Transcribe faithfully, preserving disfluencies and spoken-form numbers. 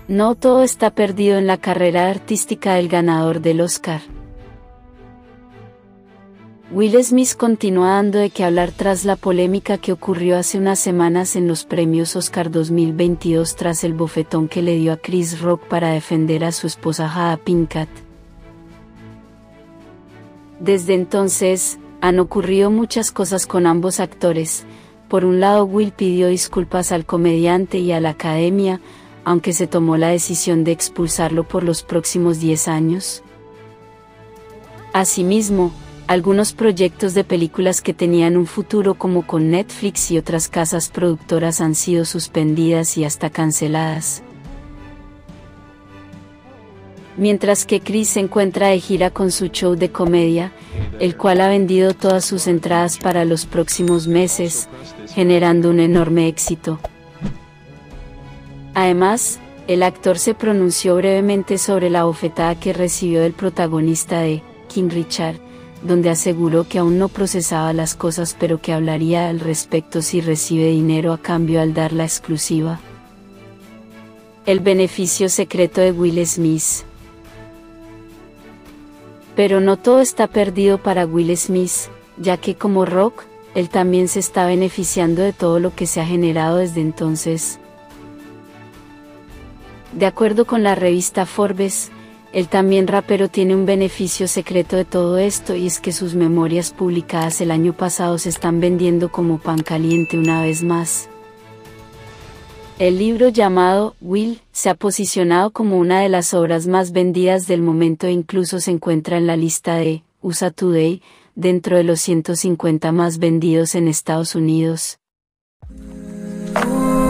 No todo está perdido en la carrera artística del ganador del Oscar. Will Smith continúa dando de qué hablar tras la polémica que ocurrió hace unas semanas en los premios Oscar dos mil veintidós tras el bofetón que le dio a Chris Rock para defender a su esposa Jada Pinkett. Desde entonces, han ocurrido muchas cosas con ambos actores. Por un lado, Will pidió disculpas al comediante y a la academia, aunque se tomó la decisión de expulsarlo por los próximos diez años. Asimismo, algunos proyectos de películas que tenían un futuro como con Netflix y otras casas productoras han sido suspendidas y hasta canceladas. Mientras que Chris se encuentra de gira con su show de comedia, el cual ha vendido todas sus entradas para los próximos meses, generando un enorme éxito. Además, el actor se pronunció brevemente sobre la bofetada que recibió del protagonista de King Richard, donde aseguró que aún no procesaba las cosas pero que hablaría al respecto si recibe dinero a cambio al dar la exclusiva. El beneficio secreto de Will Smith. Pero no todo está perdido para Will Smith, ya que como Rock, él también se está beneficiando de todo lo que se ha generado desde entonces. De acuerdo con la revista Forbes, el también rapero tiene un beneficio secreto de todo esto y es que sus memorias publicadas el año pasado se están vendiendo como pan caliente una vez más. El libro llamado Will se ha posicionado como una de las obras más vendidas del momento e incluso se encuentra en la lista de U S A Today, dentro de los ciento cincuenta más vendidos en Estados Unidos.